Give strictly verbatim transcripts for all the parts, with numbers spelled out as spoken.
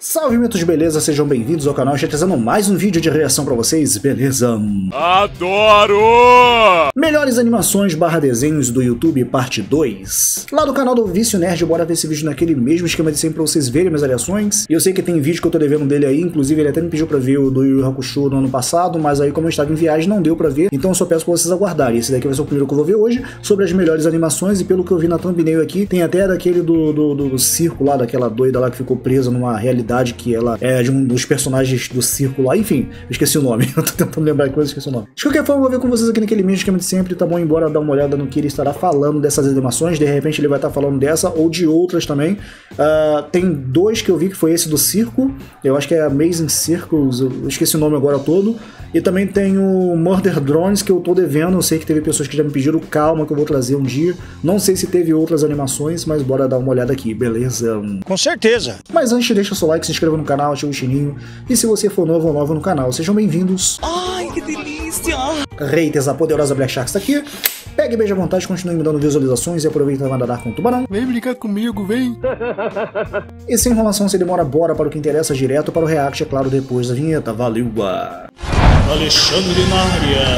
Salve mitos, beleza? Sejam bem-vindos ao canal, já trazendo mais um vídeo de reação pra vocês, beleza? Adoro! Melhores animações barra desenhos do YouTube, parte dois. Lá do canal do Vício Nerd, bora ver esse vídeo naquele mesmo esquema de sempre pra vocês verem minhas variações. E eu sei que tem vídeo que eu tô devendo dele aí, inclusive ele até me pediu pra ver o do Yu Yu Hakusho no ano passado, mas aí como eu estava em viagem não deu pra ver, então eu só peço pra vocês aguardarem. Esse daqui vai ser o primeiro que eu vou ver hoje, sobre as melhores animações, e pelo que eu vi na thumbnail aqui, tem até daquele do, do, do circo lá, daquela doida lá que ficou presa numa realidade que ela é de um dos personagens do circo lá, enfim, eu esqueci o nome, eu tô tentando lembrar que coisa, esqueci o nome. De qualquer forma, eu vou ver com vocês aqui naquele mesmo esquema de sempre, tá bom? Embora dar uma olhada no que ele estará falando dessas animações, de repente ele vai estar falando dessa ou de outras também. Uh, tem dois que eu vi, que foi esse do circo, eu acho que é Amazing Circles, eu esqueci o nome agora todo, e também tem o Murder Drones, que eu tô devendo, eu sei que teve pessoas que já me pediram, calma que eu vou trazer um dia, não sei se teve outras animações, mas bora dar uma olhada aqui, beleza? Com certeza! Mas antes, deixa o seu like, se inscreva no canal, ativa o sininho, e se você for novo ou nova no canal, sejam bem-vindos. Ai, que delícia! Haters, a poderosa Black Shark está aqui. Pegue beijo à vontade, continue me dando visualizações e aproveita para nadar com o tubarão. Vem brincar comigo, vem! E sem enrolação, sem demora, bora para o que interessa, direto para o react, é claro, depois da vinheta. Valeu! Alexandre na área.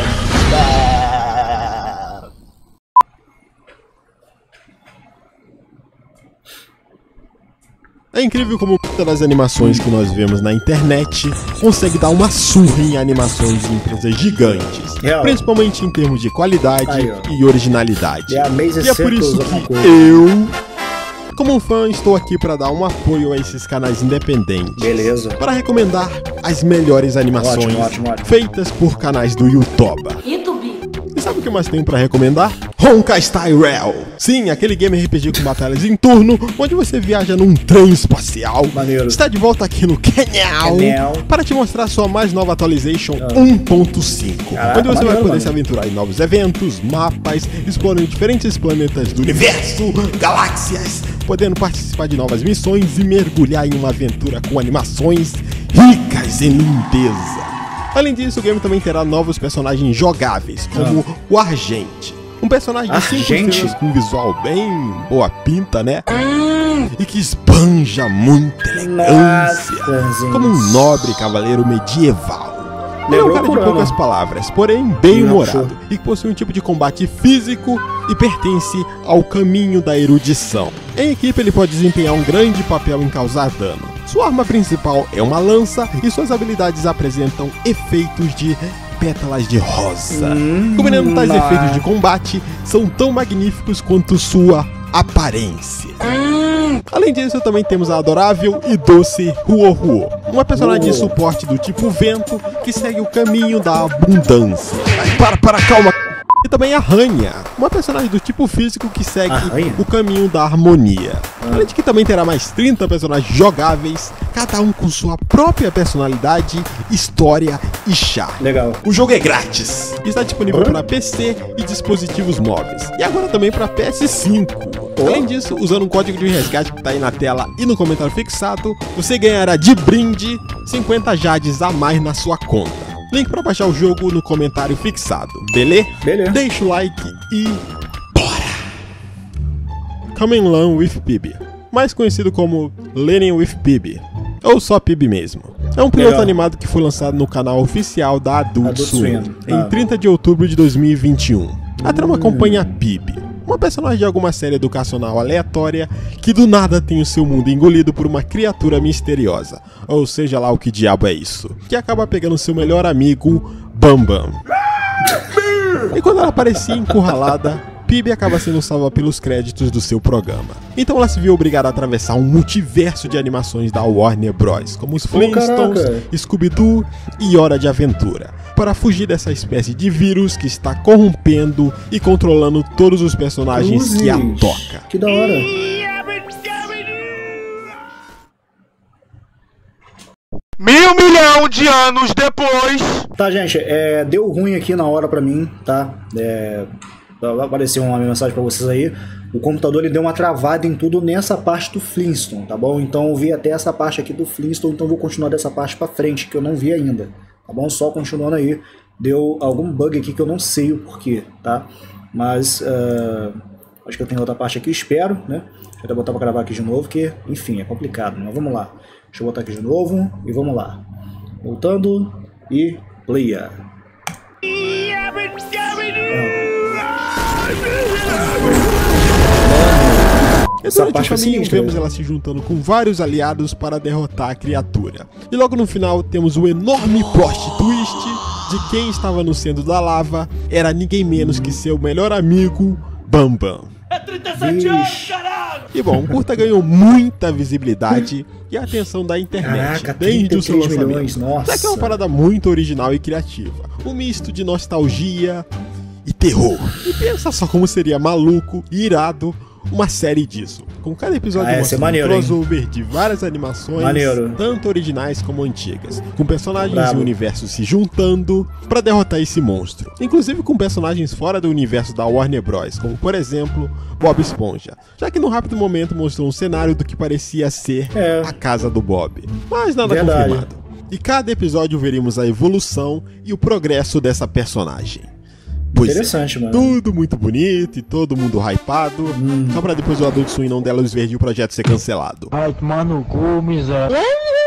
É incrível como muitas das animações que nós vemos na internet consegue dar uma surra em animações de empresas gigantes, Real. Principalmente em termos de qualidade Aí, e originalidade. É Amazing e é por isso Circles, que coisa. eu, como um fã, estou aqui para dar um apoio a esses canais independentes. Beleza. Para recomendar as melhores animações Ótimo, ótimo, ótimo. feitas por canais do YouTube. E sabe o que mais tenho para recomendar? Honkai Star Rail! Sim, aquele game R P G com batalhas em turno, onde você viaja num trem espacial. Maneiro. Está de volta aqui no canal Canal. para te mostrar sua mais nova atualization um ponto cinco, Caraca, onde você maneiro, vai poder mano. se aventurar em novos eventos, mapas, explorando diferentes planetas do universo, galáxias, podendo participar de novas missões e mergulhar em uma aventura com animações ricas em lindeza. Além disso, o game também terá novos personagens jogáveis, como Ah. o Argente. Um personagem de cinco Argente? estrelas com um visual bem boa pinta, né? E que esbanja muita elegância, Nossa, como um nobre cavaleiro medieval. Ele é um Lembrou cara de Kurama. poucas palavras, porém bem Sim, humorado, achou. e que possui um tipo de combate físico e pertence ao caminho da erudição. Em equipe ele pode desempenhar um grande papel em causar dano. Sua arma principal é uma lança e suas habilidades apresentam efeitos de pétalas de rosa. Hum, Combinando tais mas- efeitos de combate, são tão magníficos quanto sua aparência. Além disso, também temos a adorável e doce Huo Huo, uma personagem de Huo. suporte do tipo vento que segue o caminho da abundância. Ai, para, para, calma! E também a Hannya, uma personagem do tipo físico que segue A Hannya? o caminho da harmonia. Além de que também terá mais trinta personagens jogáveis, cada um com sua própria personalidade, história e charme. Legal. O jogo é grátis, está disponível Hã? para P C e dispositivos móveis, e agora também para P S cinco. Além disso, usando um código de resgate que está aí na tela e no comentário fixado, você ganhará de brinde cinquenta jades a mais na sua conta. Link para baixar o jogo no comentário fixado, beleza? Beleza. Deixa o like e bora! Coming Along with Pib, mais conhecido como Learning with Pib, ou só Pib mesmo. É um piloto Legal. animado que foi lançado no canal oficial da Adult, Adult Swim, Swim. em Ah. trinta de outubro de dois mil e vinte e um. A trama acompanha a Pib, uma personagem de alguma série educacional aleatória que do nada tem o seu mundo engolido por uma criatura misteriosa, ou seja lá o que diabo é isso, que acaba pegando seu melhor amigo, Bam Bam. E quando ela parecia encurralada, Pib acaba sendo salva pelos créditos do seu programa. Então ela se viu obrigada a atravessar um multiverso de animações da Warner Bros, como os Flintstones, caraca. Scooby-Doo e Hora de Aventura, para fugir dessa espécie de vírus que está corrompendo e controlando todos os personagens que a Cruzes. toca. Que da hora. Mil milhão de anos depois. Tá, gente, é, deu ruim aqui na hora pra mim, tá? É, vai aparecer uma mensagem pra vocês aí. O computador ele deu uma travada em tudo nessa parte do Flintstone, tá bom? Então eu vi até essa parte aqui do Flintstone, então eu vou continuar dessa parte pra frente, que eu não vi ainda, tá bom? Só continuando aí. Deu algum bug aqui que eu não sei o porquê, tá? Mas uh, acho que eu tenho outra parte aqui, espero, né? Deixa eu até botar pra gravar aqui de novo, que, enfim, é complicado, mas vamos lá. Deixa eu botar aqui de novo e vamos lá. Voltando e playa. E durante o caminho vemos ela se juntando com vários aliados para derrotar a criatura. E logo no final temos o enorme plot twist de quem estava no centro da lava era ninguém menos que seu melhor amigo, Bambam. É trinta e sete anos, caralho! E bom, o curta ganhou muita visibilidade e atenção da internet. Caraca, desde o seu lançamento. Milhões, nossa. É que é uma parada muito original e criativa. Um misto de nostalgia e terror. E pensa só como seria maluco e irado uma série disso, com cada episódio ah, mostrando maneiro, um crossover hein? de várias animações, maneiro. tanto originais como antigas, com personagens Bravo. e universos se juntando para derrotar esse monstro, inclusive com personagens fora do universo da Warner Bros, como por exemplo Bob Esponja, já que no rápido momento mostrou um cenário do que parecia ser é. a casa do Bob, mas nada Verdade. confirmado. E cada episódio veremos a evolução e o progresso dessa personagem. Pois Interessante, é, mano. tudo muito bonito e todo mundo hypado, hum. só pra depois o Adult Swim não der luz verde e o projeto ser cancelado. Ai, tomar no cu, miséria.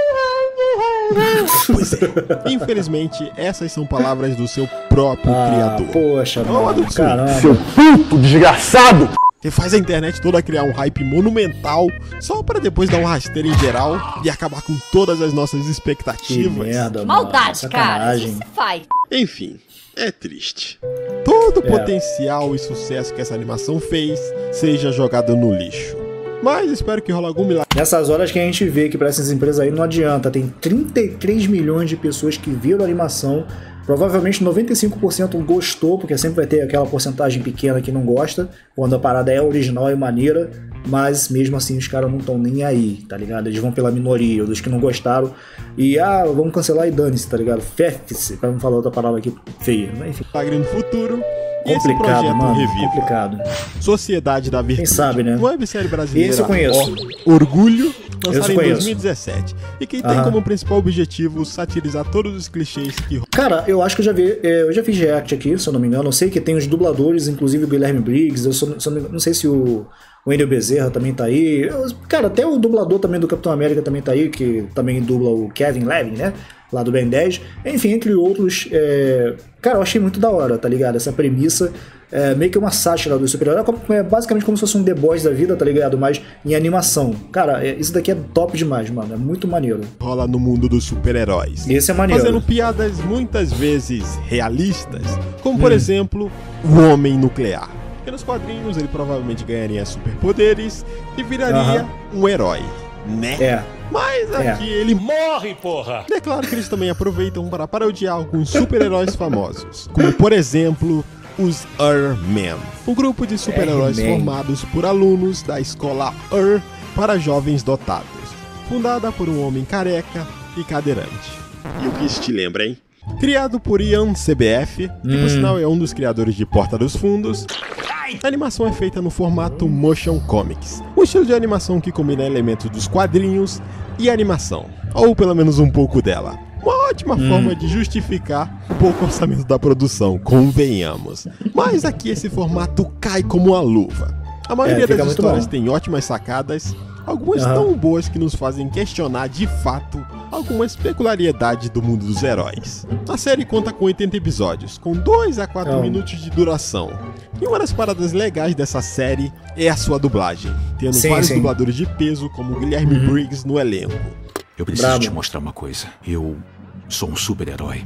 Pois é, infelizmente essas são palavras do seu próprio ah, criador. Poxa, não, mano, Adult Swim. caramba. Seu puto desgraçado! Que faz a internet toda criar um hype monumental só para depois dar um rasteiro em geral e acabar com todas as nossas expectativas. Que merda, Maldade, mano, cara, isso se faz. Enfim, é triste. Todo o é. potencial e sucesso que essa animação fez seja jogado no lixo. Mas espero que rola algum milagre. Nessas horas que a gente vê que para essas empresas aí não adianta. Tem trinta e três milhões de pessoas que viram a animação. Provavelmente noventa e cinco por cento gostou, porque sempre vai ter aquela porcentagem pequena que não gosta, quando a parada é original e maneira, mas mesmo assim os caras não estão nem aí, tá ligado? Eles vão pela minoria, dos que não gostaram, e ah, vamos cancelar e dane-se, tá ligado? Fef-se, pra não falar outra palavra aqui feia, mas enfim. Milagre no futuro. E esse Complicado, projeto mano, reviva. complicado. Sociedade da Virtude. Quem sabe, né? Uma websérie brasileira. Esse eu conheço. Ó, Orgulho, lançada Esse eu em conheço. dois mil e dezessete. E que tem Aham. como principal objetivo satirizar todos os clichês que... Cara, eu acho que eu já vi, é, eu já fiz react aqui, se eu não me engano. Eu sei que tem os dubladores, inclusive o Guilherme Briggs. Eu sou, sou, não sei se o, o Wendel Bezerra também tá aí. Eu, cara, até o dublador também do Capitão América também tá aí, que também dubla o Kevin Levin, né? Lá do Ben dez. Enfim, entre outros. É... Cara, eu achei muito da hora, tá ligado? Essa premissa. É meio que uma sátira do super-herói. É basicamente como se fosse um The Boys da vida, tá ligado? Mas em animação. Cara, é, isso daqui é top demais, mano. É muito maneiro. rola no mundo dos super-heróis. Esse é maneiro. Fazendo piadas muitas vezes realistas, como por Hum. exemplo, o Homem Nuclear. Porque nos quadrinhos ele provavelmente ganharia superpoderes e viraria Aham. um herói, né? É. Mas É. aqui ele Morre, porra! É claro que eles também aproveitam para parodiar alguns super-heróis famosos, como por exemplo os Earth-Men, um grupo de super-heróis Earth-Men. formados por alunos da escola Earth para jovens dotados, fundada por um homem careca e cadeirante. E o que isso te lembra, hein? Criado por Ian C B F, que por sinal é um dos criadores de Porta dos Fundos, a animação é feita no formato Motion Comics, um estilo de animação que combina elementos dos quadrinhos e animação, ou pelo menos um pouco dela. Uma ótima hum. forma de justificar o pouco orçamento da produção, convenhamos. Mas aqui esse formato cai como uma luva. A maioria É, fica das muito histórias bom. tem ótimas sacadas, algumas Aham. tão boas que nos fazem questionar de fato algumas peculiaridades do mundo dos heróis. A série conta com oitenta episódios, com dois a quatro Não. minutos de duração. E uma das paradas legais dessa série é a sua dublagem, tendo Sim, vários sim. dubladores de peso, como o Guilherme Briggs no elenco. Eu preciso Bravo. te mostrar uma coisa. Eu sou um super-herói.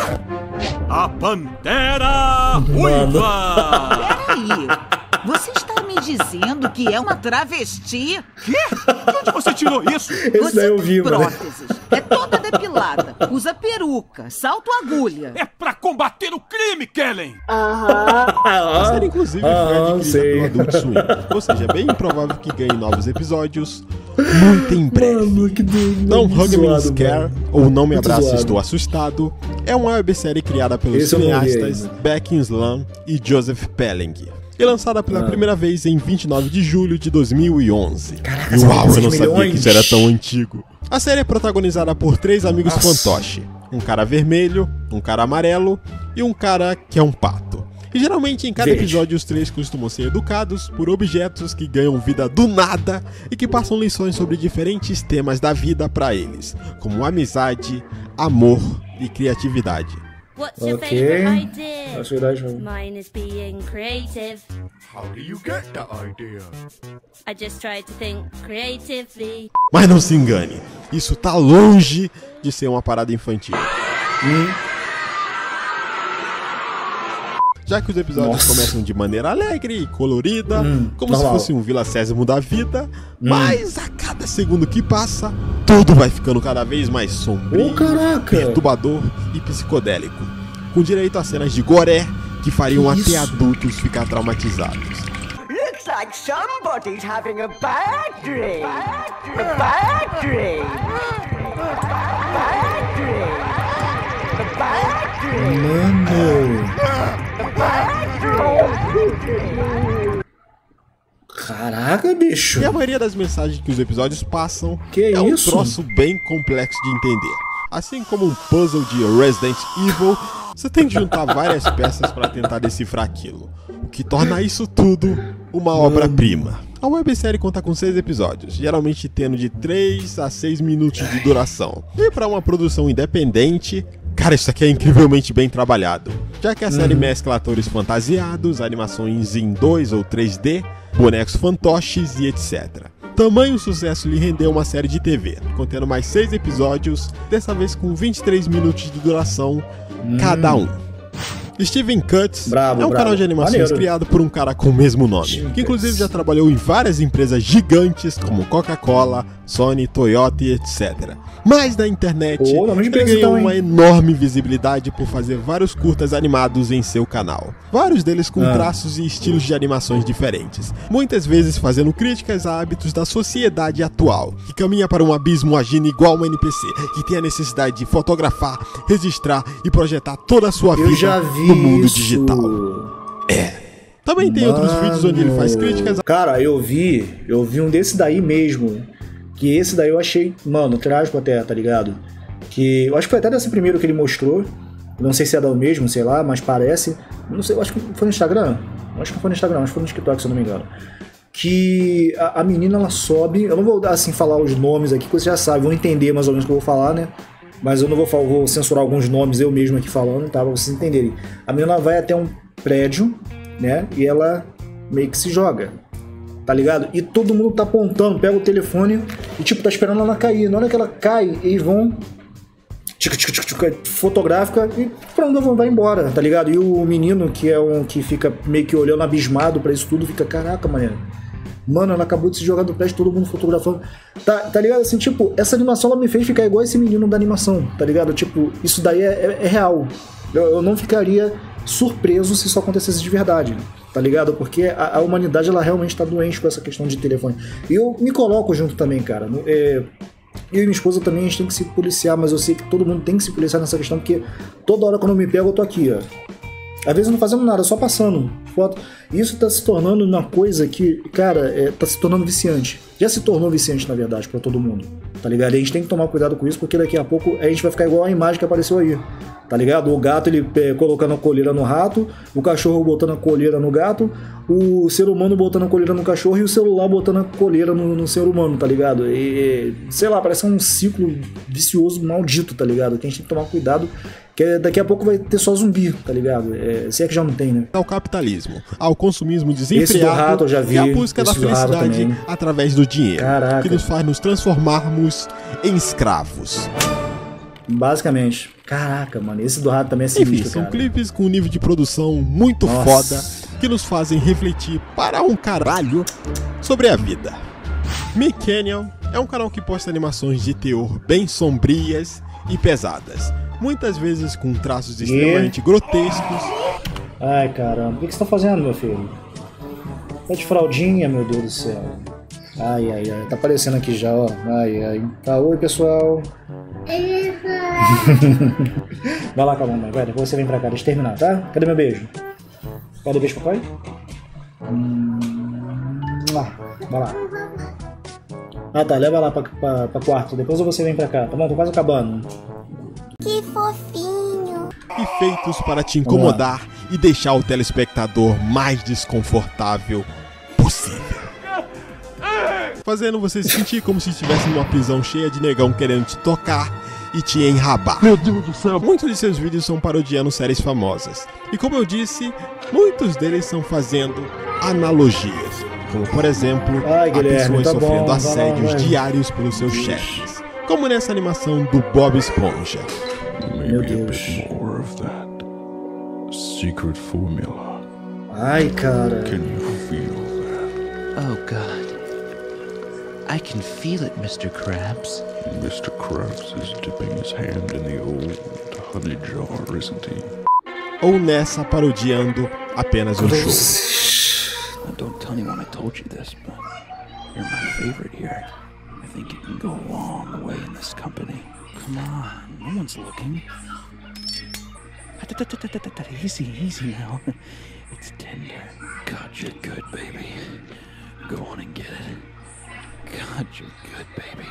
A Pantera Ruiva! Peraí, você está me dizendo que é uma travesti? Quê? De onde você tirou isso? Esse daí Você eu vi, tem mano. próteses, é toda depilada, usa peruca, salto agulha. É pra combater o crime, Kellen! A série, inclusive, foi Ah, adquirida sei. pelo Adult Swim, ou seja, é bem improvável que ganhe novos episódios muito em breve. Mano, que doido. Não muito Hug Me zoado, Scare, mano. ou Não Me Muito Abrace, zoado. Estou Assustado, é uma websérie criada pelos Esse eu não vi cineastas ainda. Beck Slam e Joseph Pelling. E lançada pela primeira vez em vinte e nove de julho de dois mil e onze. Caraca, Uau, eu seis não sabia milhões. que isso era tão antigo. A série é protagonizada por três amigos Nossa. fantoche. Um cara vermelho, um cara amarelo e um cara que é um pato. E geralmente em cada Verde. episódio os três costumam ser educados por objetos que ganham vida do nada e que passam lições sobre diferentes temas da vida pra eles, como amizade, amor e criatividade. What's your Ok. favorite idea? Acho verdade. Mine is being creative. How do you get the idea? I just try to think creatively. Mas não se engane, isso tá longe de ser uma parada infantil. Já que os episódios Nossa. começam de maneira alegre e colorida, Hum, como normal. se fosse um Vila Sésamo da vida, mas a cada segundo que passa, tudo vai ficando cada vez mais sombrio, Ô, caraca! perturbador e psicodélico, com direito a cenas de goré que fariam Que até isso? adultos ficar traumatizados. Looks like somebody's having a bad dream. A bad dream. Bad dream. A bad dream. Mano. Bad dream. Caraca, bicho. E a maioria das mensagens que os episódios passam Que é um isso? troço bem complexo de entender. Assim como um puzzle de Resident Evil, você tem que juntar várias peças para tentar decifrar aquilo, o que torna isso tudo uma obra-prima. A websérie conta com seis episódios, geralmente tendo de três a seis minutos de duração. E para uma produção independente, cara, isso aqui é incrivelmente bem trabalhado, já que a série mescla atores fantasiados, animações em dois ou três D, bonecos fantoches e etcétera. Tamanho sucesso lhe rendeu uma série de T V, contendo mais seis episódios, dessa vez com vinte e três minutos de duração cada um. Steven Kutz Brabo, é um brabo. canal de animações Maneiro. criado por um cara com o mesmo nome, Steven que inclusive Kutz. já trabalhou em várias empresas gigantes como Coca-Cola, Sony, Toyota e etcétera. Mas na internet, Ô, nome de ele empresa ganhou então, uma hein? enorme visibilidade por fazer vários curtas animados em seu canal. Vários deles com Ah. traços e estilos de animações diferentes. Muitas vezes fazendo críticas a hábitos da sociedade atual, que caminha para um abismo agindo igual um N P C, que tem a necessidade de fotografar, registrar e projetar toda a sua Eu vida já vi no mundo isso. digital. Também tem outros vídeos onde ele faz críticas a... Cara, eu vi, eu vi um desse daí mesmo. Que esse daí eu achei, mano, trágico até, tá ligado? Que eu acho que foi até desse primeiro que ele mostrou. Não sei se é do mesmo, sei lá, mas parece. Não sei, eu acho que foi no Instagram. Eu acho que não foi no Instagram, acho que foi no TikTok, se eu não me engano. Que a, a menina ela sobe. Eu não vou assim falar os nomes aqui, que vocês já sabem, vão entender mais ou menos o que eu vou falar, né? Mas eu não vou, falar, vou censurar alguns nomes eu mesmo aqui falando, tá? Pra vocês entenderem. A menina vai até um prédio, né? E ela meio que se joga. Tá ligado? E todo mundo tá apontando, pega o telefone e tipo, tá esperando ela cair. Na hora que ela cai, eles vão tchic, tchic, tchic, tchic, fotográfica e pronto, vai embora, tá ligado? E o menino que é um que fica meio que olhando abismado pra isso tudo, fica, caraca, mané. Mano, ela acabou de se jogar do prédio, todo mundo fotografando. Tá, tá ligado? Assim, tipo, essa animação ela me fez ficar igual esse menino da animação, tá ligado? Tipo, isso daí é, é, é real. Eu, eu não ficaria surpreso se isso acontecesse de verdade, tá ligado? Porque a, a humanidade, ela realmente tá doente com essa questão de telefone. E eu me coloco junto também, cara. É, eu e minha esposa também, a gente tem que se policiar, mas eu sei que todo mundo tem que se policiar nessa questão, porque toda hora quando eu me pego, eu tô aqui, ó. Às vezes não fazendo nada, só passando foto. Isso tá se tornando uma coisa que, cara, é, tá se tornando viciante. Já se tornou viciante, na verdade, pra todo mundo, tá ligado? E a gente tem que tomar cuidado com isso, porque daqui a pouco a gente vai ficar igual a imagem que apareceu aí, tá ligado? O gato, ele é, colocando a coleira no rato, o cachorro botando a coleira no gato, o ser humano botando a coleira no cachorro e o celular botando a coleira no, no ser humano, tá ligado? E, sei lá, parece um ciclo vicioso maldito, tá ligado? Que a gente tem que tomar cuidado, que daqui a pouco vai ter só zumbi, tá ligado? É, se é que já não tem, né? Ao capitalismo, ao consumismo Esse do desenfreado rato eu já vi, e a busca da esse do rato felicidade também. através do dinheiro, Caraca. que nos faz nos transformarmos em escravos. Basicamente. Caraca, mano, esse do rato também é Enfim, sinistro, são cara. clipes com nível de produção muito Nossa. foda, que nos fazem refletir para um caralho sobre a vida. Me Canyon é um canal que posta animações de teor bem sombrias e pesadas, muitas vezes com traços extremamente grotescos. Ai, caramba. O que que você tá fazendo, meu filho? Tá de fraldinha, meu Deus do céu. Ai, ai, ai. Tá aparecendo aqui já, ó. Ai, ai. Tá, oi, pessoal. Vai lá com a mamãe, vai. Depois você vem pra cá. Deixa eu terminar, tá? Cadê meu beijo? Cadê o beijo, papai? Hum... Vai lá. Ah, tá. Leva lá pra, pra, pra quarto. Depois você vem pra cá. Tá bom? Tô quase acabando. Que fofinho. E feitos para te incomodar e deixar o telespectador mais desconfortável possível, fazendo você se sentir como se estivesse numa prisão cheia de negão querendo te tocar e te enrabar. Meu Deus do céu. Muitos de seus vídeos são parodiando séries famosas. E como eu disse, muitos deles são fazendo analogias. Como por exemplo, Ai, a Guilherme, pessoas tá sofrendo bom, assédios vai lá, vai. diários pelos seus chefes. Como nessa animação do Bob Esponja. Meu Deus. More of that secret formula. Ai, cara. Can you feel that? Oh, God. I can feel it, mister Krabs. mister Krabs is dipping his hand in the old honey jar, isn't he? Ou nessa parodiando apenas um show. Don't tell anyone I told you this, but you're my favorite here. I think you can go a long way in this company. Come on, no one's looking. Easy, easy now. It's tender. God, you're good, baby. Go on and get it. God, you're good, baby.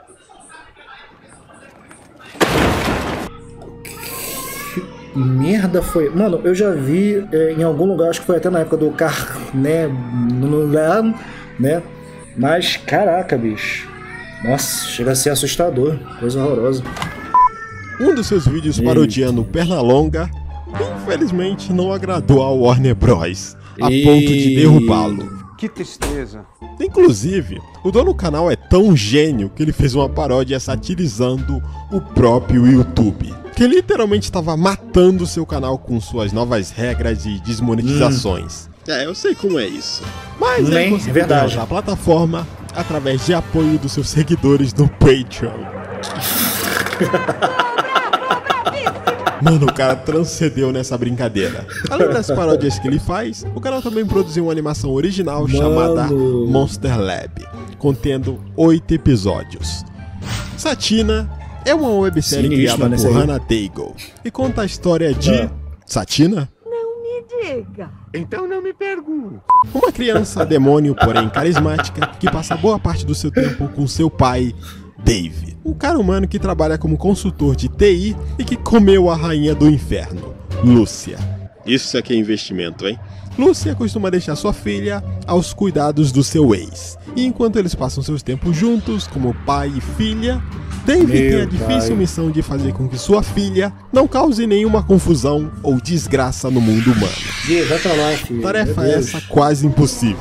Que merda foi? Mano, eu já vi é, em algum lugar, acho que foi até na época do car, né? né? Mas, caraca, bicho. Nossa, chega a ser assustador. Coisa horrorosa. Um dos seus vídeos parodiando Pernalonga, infelizmente não agradou ao Warner Bros. A E... ponto de derrubá-lo. Que tristeza. Inclusive, o dono do canal é tão gênio que ele fez uma paródia satirizando o próprio YouTube, que literalmente estava matando seu canal com suas novas regras de desmonetizações. Hum. É, eu sei como é isso. Mas Nem, ele conseguiu é verdade. usar a plataforma através de apoio dos seus seguidores no Patreon. Mano, o cara transcendeu nessa brincadeira. Além das paródias que ele faz, o canal também produziu uma animação original Mano. chamada Monster Lab, contendo oito episódios. Satina é uma websérie Sinistro, criada né, por esse aí. Hannah Daigle e conta a história de... Ah. Satina? Não me diga. Então não me pergunte. Uma criança demônio, porém carismática, que passa boa parte do seu tempo com seu pai, Dave, um cara humano que trabalha como consultor de T I e que comeu a rainha do inferno, Lúcia. Isso aqui é investimento, hein? Lúcia costuma deixar sua filha aos cuidados do seu ex. E enquanto eles passam seus tempos juntos, como pai e filha, Dave Meu tem a difícil pai. missão de fazer com que sua filha não cause nenhuma confusão ou desgraça no mundo humano. Gui, vai pra lá, filho. Tarefa Meu Deus. essa quase impossível.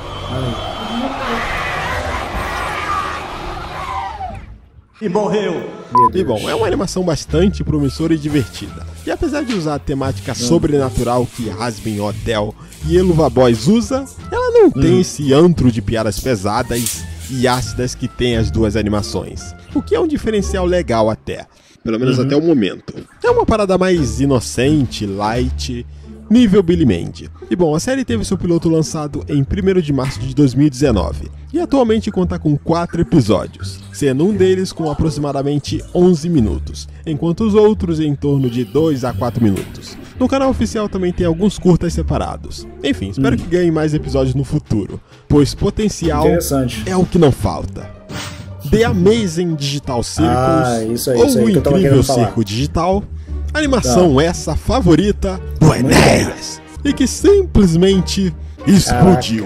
E morreu. E bom, é uma animação bastante promissora e divertida. E apesar de usar a temática sobrenatural que Hazbin Hotel e Eluva Boys usa, ela não tem esse antro de piadas pesadas e ácidas que tem as duas animações. O que é um diferencial legal até. Pelo menos até o momento. É uma parada mais inocente, light, nível Billy Mandy. E bom, a série teve seu piloto lançado em primeiro de março de dois mil e dezenove. E atualmente conta com quatro episódios, sendo um deles com aproximadamente onze minutos, enquanto os outros em torno de dois a quatro minutos. No canal oficial também tem alguns curtas separados. Enfim, espero que ganhe mais episódios no futuro, pois potencial Interessante. é o que não falta. The Amazing Digital Circus, Ah, isso aí, ou isso aí o que eu tava Incrível querendo falar. Circo Digital, animação essa favorita do Enéas, e que simplesmente explodiu.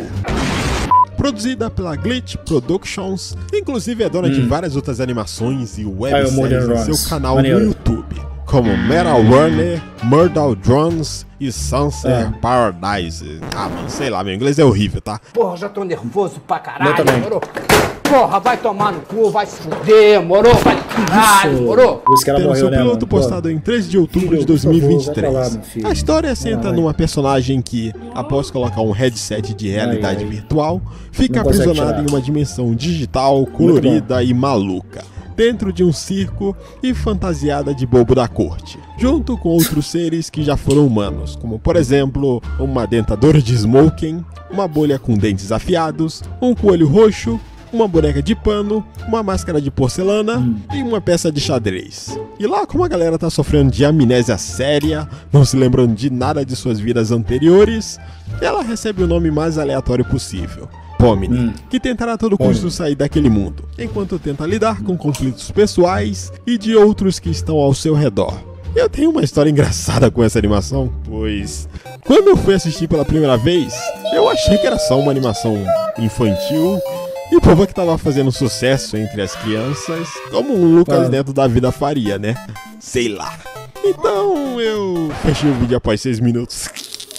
Produzida pela Glitch Productions, inclusive é dona de várias outras animações e Ah, o webséries Modern em seu Runs. canal Maneiro. no YouTube, como Metal Runner, Murder Drones e Sunset Paradise. Ah, mano, sei lá, meu inglês é horrível, tá? Porra, já tô nervoso pra Eu caralho, também. moro? Porra, vai tomar no cu, vai se fuder, moro? Vai caralho, moro? Esse cara Tendo morreu, seu né, piloto mano? postado em treze de outubro Filho, de por dois mil e vinte e favor, vai pra três. lá, meu filho. A história senta Ai. numa personagem que, após colocar um headset de realidade Ai, ai. virtual, fica Não consegue aprisionada tirar. em uma dimensão digital, colorida e maluca, dentro de um circo e fantasiada de bobo da corte, junto com outros seres que já foram humanos, como por exemplo, uma dentadora de smoking, uma bolha com dentes afiados, um coelho roxo, uma boneca de pano, uma máscara de porcelana Hum. e uma peça de xadrez. E lá, como a galera tá sofrendo de amnésia séria, não se lembrando de nada de suas vidas anteriores, ela recebe o nome mais aleatório possível, Pomni, Hum. que tentará a todo custo sair daquele mundo, enquanto tenta lidar com conflitos pessoais e de outros que estão ao seu redor. Eu tenho uma história engraçada com essa animação, pois quando eu fui assistir pela primeira vez, eu achei que era só uma animação infantil e o povo que tava fazendo sucesso entre as crianças, como o Lucas ah. Neto da vida faria, né? Sei lá. Então eu fechei o vídeo após seis minutos.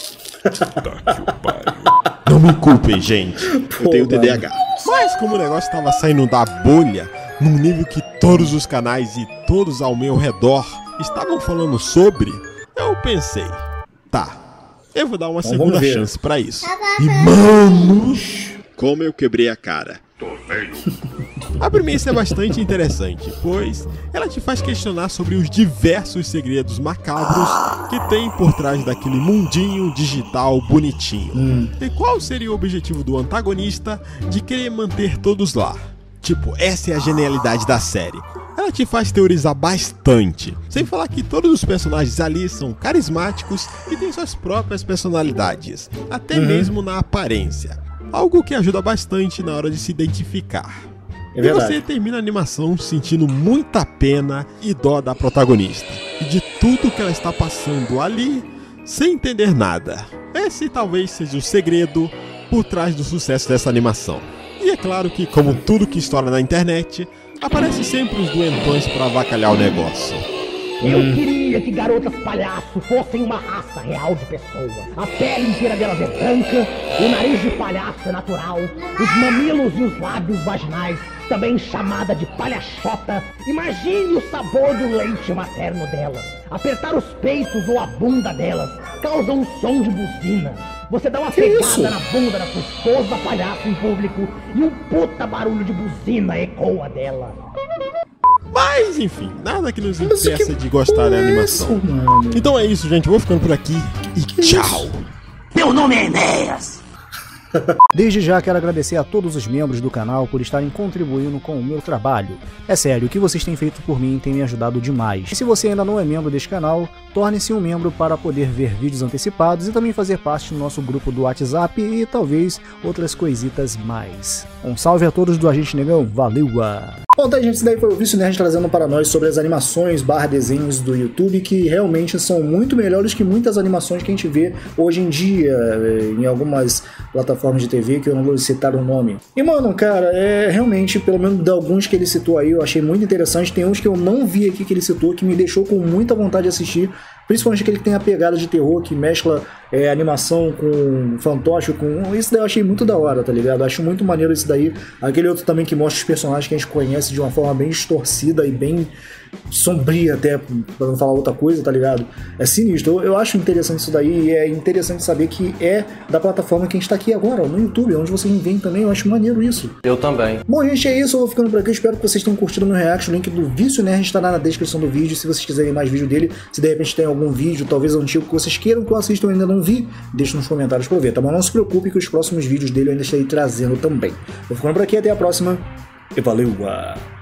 Não me culpem, gente. Pô, eu tenho T D A H. Mas como o negócio tava saindo da bolha, num nível que todos os canais e todos ao meu redor estavam falando sobre, eu pensei, tá, eu vou dar uma então segunda chance pra isso. E mano, como eu quebrei a cara. A premissa é bastante interessante, pois ela te faz questionar sobre os diversos segredos macabros que tem por trás daquele mundinho digital bonitinho. Hum. E qual seria o objetivo do antagonista de querer manter todos lá? Tipo, essa é a genialidade da série. Ela te faz teorizar bastante, sem falar que todos os personagens ali são carismáticos e têm suas próprias personalidades, até uhum. mesmo na aparência. Algo que ajuda bastante na hora de se identificar. É e você termina a animação sentindo muita pena e dó da protagonista, e de tudo que ela está passando ali, sem entender nada. Esse talvez seja o segredo por trás do sucesso dessa animação. E é claro que, como tudo que estoura na internet, aparece sempre os doentões para avacalhar o negócio. Eu queria que garotas palhaço fossem uma raça real de pessoas. A pele inteira delas é branca, o nariz de palhaço é natural, os mamilos e os lábios vaginais, também chamada de palhachota. Imagine o sabor do leite materno delas. Apertar os peitos ou a bunda delas causa um som de buzina. Você dá uma que pegada isso? na bunda da sua esposa palhaço em público e um puta barulho de buzina ecoa dela. Mas enfim, nada que nos impeça de gostar da animação. Então é isso, gente. Eu vou ficando por aqui e tchau. Meu nome é Enéas. Desde já quero agradecer a todos os membros do canal por estarem contribuindo com o meu trabalho. É sério, o que vocês têm feito por mim tem me ajudado demais. E se você ainda não é membro deste canal, torne-se um membro para poder ver vídeos antecipados e também fazer parte do nosso grupo do WhatsApp e talvez outras coisitas mais. Um salve a todos do Agente Negão, valeu! Bom, tá, gente, esse daí foi o Vício Nerd trazendo para nós sobre as animações barra desenhos do YouTube, que realmente são muito melhores que muitas animações que a gente vê hoje em dia em algumas plataformas de T V, que eu não vou citar o nome. E, mano, cara, é realmente, pelo menos de alguns que ele citou aí, eu achei muito interessante. Tem uns que eu não vi aqui que ele citou, que me deixou com muita vontade de assistir, principalmente aquele que tem a pegada de terror, que mescla é, animação com fantoche, com... Isso daí eu achei muito da hora, tá ligado? Eu acho muito maneiro isso daí. Aquele outro também que mostra os personagens que a gente conhece de uma forma bem distorcida e bem sombria até, pra não falar outra coisa, tá ligado? É sinistro. Eu, eu acho interessante isso daí e é interessante saber que é da plataforma que a gente tá aqui agora, ó, no YouTube, onde vocês me veem também. Eu acho maneiro isso. Eu também. Bom, gente, é isso. Eu vou ficando por aqui. Eu espero que vocês tenham curtido o meu react. O link do Vício Nerd estará na descrição do vídeo. Se vocês quiserem mais vídeo dele, se de repente tem algum vídeo, talvez antigo, que vocês queiram que eu assista e eu ainda não vi, deixa nos comentários pra eu ver, tá bom? Não se preocupe que os próximos vídeos dele eu ainda estarei trazendo também. Vou ficando por aqui. Até a próxima. E valeu!